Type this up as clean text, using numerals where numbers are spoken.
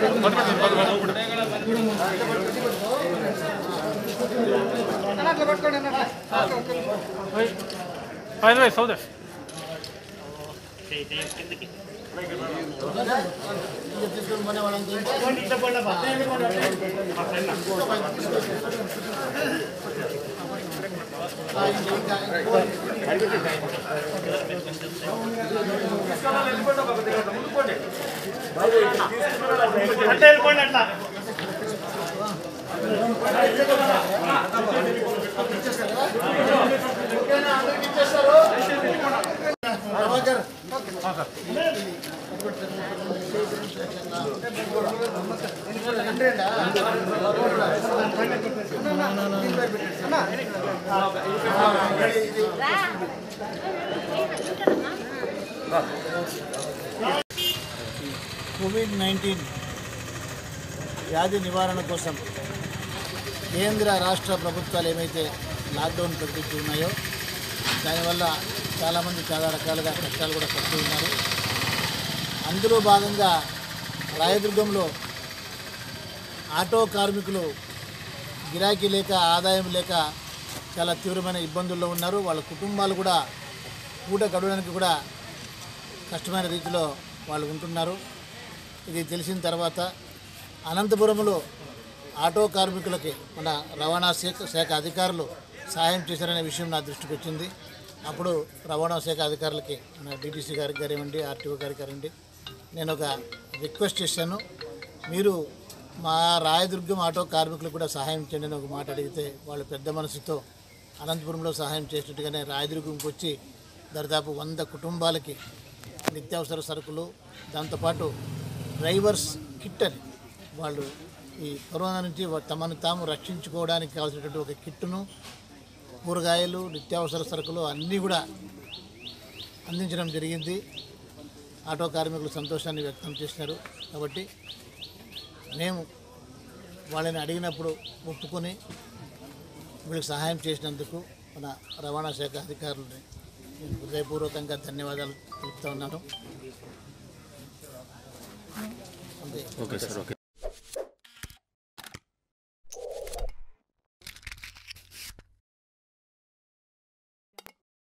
COVID-19 వ్యాధి నివారణ కోసం కేంద్ర రాష్ట్ర ప్రభుత్వాలు ఏమైతే లాక్డౌన్ ప్రకటించి ఉన్నాయో దానివల్ల చాలామంది చాలా రకాలుగా కష్టాలు కూడా పడుతూ ఉన్నారు. అందులో భాగంగా రాయదుర్గంలో ఆటో కార్మికులు గిరాకీ లేక ఆదాయం లేక చాలా తీవ్రమైన ఇబ్బందుల్లో ఉన్నారు. వాళ్ళ కుటుంబాలు కూడా పూట గడవడానికి కూడా కష్టమైన రీతిలో వాళ్ళు ఉంటున్నారు. ఇది తెలిసిన తర్వాత అనంతపురంలో ఆటో కార్మికులకి మన రవాణా శాఖ అధికారులు సహాయం చేశారనే విషయం నా దృష్టికి వచ్చింది. అప్పుడు రవాణా శాఖ అధికారులకి మన డీటీసీ గారికి కానివ్వండి, ఆర్టీఓ గారికి కానివ్వండి, నేను ఒక రిక్వెస్ట్ చేశాను. మీరు మా రాయదుర్గం ఆటో కార్మికులకు కూడా సహాయం చేయండి అని ఒక మాట అడిగితే వాళ్ళు పెద్ద మనసుతో అనంతపురంలో సహాయం చేసినట్టుగానే రాయదుర్గంకి వచ్చి దాదాపు 100 కుటుంబాలకి నిత్యావసర సరుకులు, దాంతోపాటు డ్రైవర్స్ కిట్ అని వాళ్ళు ఈ కరోనా నుంచి తమను తాము రక్షించుకోవడానికి కావాల్సినటువంటి ఒక కిట్టును, కూరగాయలు, నిత్యావసర సరుకులు అన్నీ కూడా అందించడం జరిగింది. ఆటో కార్మికులు సంతోషాన్ని వ్యక్తం చేసినారు. కాబట్టి మేము వాళ్ళని అడిగినప్పుడు ఒప్పుకొని వీళ్ళకి సహాయం చేసినందుకు మన రవాణా శాఖ అధికారులని హృదయపూర్వకంగా ధన్యవాదాలు తెలుపుతూ ఉన్నాను. Okay sir. ఓకే.